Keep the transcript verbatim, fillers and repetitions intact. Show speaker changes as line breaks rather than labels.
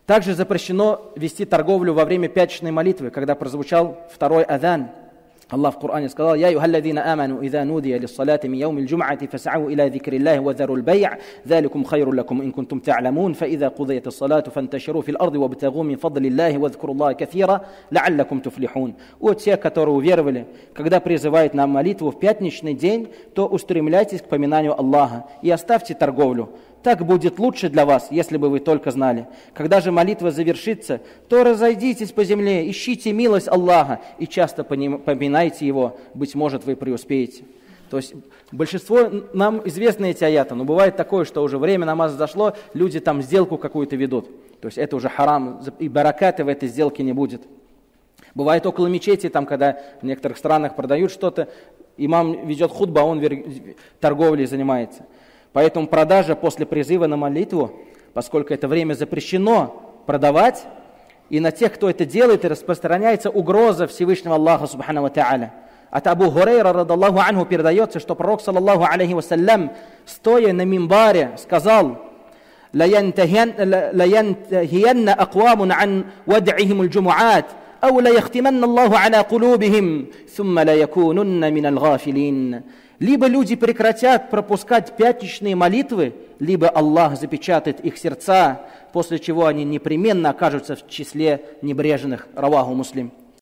Также запрещено вести торговлю во время пятничной молитвы, когда прозвучал второй адан. Аллах в Коране сказал: «Я юхалладина аману, иза нудия лиссалати ми яумил джум'ати, фас'ау иля зикриллахи ва зарул бай', заликум хайру лакум ин кунтум та'ламун, фа иза кудият ссалату фанташиру фил арды ва бтагу мин фадлиллахи ва зкуруллаха кафира, ла'аллакум туфлихун». Вот те, которые уверовали, когда призывает нам молитву в пятничный день, то устремляйтесь к поминанию Аллаха и оставьте торговлю. Так будет лучше для вас, если бы вы только знали. Когда же молитва завершится, то разойдитесь по земле, ищите милость Аллаха и часто поминайте Его, быть может, вы преуспеете. То есть большинство, нам известны эти аяты, но бывает такое, что уже время намаза зашло, люди там сделку какую-то ведут. То есть это уже харам, и баракаты в этой сделке не будет. Бывает около мечети, там, когда в некоторых странах продают что-то, имам ведет хутба, он торговлей занимается. Поэтому продажа после призыва на молитву, поскольку это время запрещено продавать, и на тех, кто это делает, и распространяется угроза Всевышнего Аллаха Субхану ва Та'аля. От Абу Хурейра, радаллаху анху, передается, что пророк, саллаллаху алейхи вассалям, стоя на мимбаре, сказал: «Лаянтахиянна аквамун ан вад'ихим аль-джумуат, ау лаяхтиманна Аллаху аля кулубихим, сумма лаякунунна минал гафилин». Либо люди прекратят пропускать пятничные молитвы, либо Аллах запечатает их сердца, после чего они непременно окажутся в числе небрежных. Раваху Муслим.